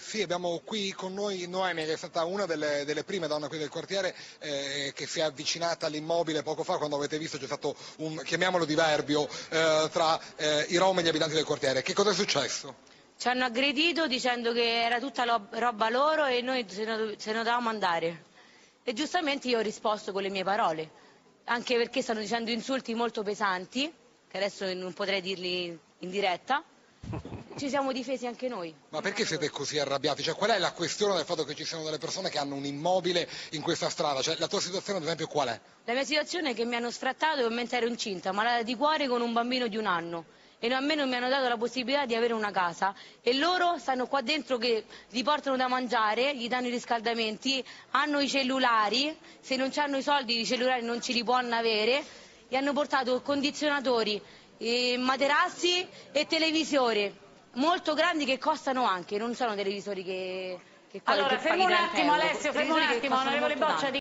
Sì, abbiamo qui con noi Noemi, che è stata una delle prime donne qui del quartiere, che si è avvicinata all'immobile poco fa, quando avete visto c'è stato un, chiamiamolo, diverbio tra i rom e gli abitanti del quartiere. Che cosa è successo? Ci hanno aggredito dicendo che era tutta roba loro e noi se ne dovevamo andare. E giustamente io ho risposto con le mie parole, anche perché stanno dicendo insulti molto pesanti, che adesso non potrei dirli in diretta. Ci siamo difesi anche noi. Ma perché siete così arrabbiati? Cioè, qual è la questione del fatto che ci siano delle persone che hanno un immobile in questa strada? Cioè, la tua situazione, ad esempio, qual è? La mia situazione è che mi hanno sfrattato mentre ero incinta, malata di cuore con un bambino di 1 anno. E a me non mi hanno dato la possibilità di avere una casa. E loro stanno qua dentro che gli portano da mangiare, gli danno i riscaldamenti, hanno i cellulari, se non hanno i soldi i cellulari non ce li possono avere, gli hanno portato condizionatori, materassi e televisori molto grandi che costano anche, non sono televisori che allora fermo un attimo Alessio, fermo un attimo, onorevole Boccia.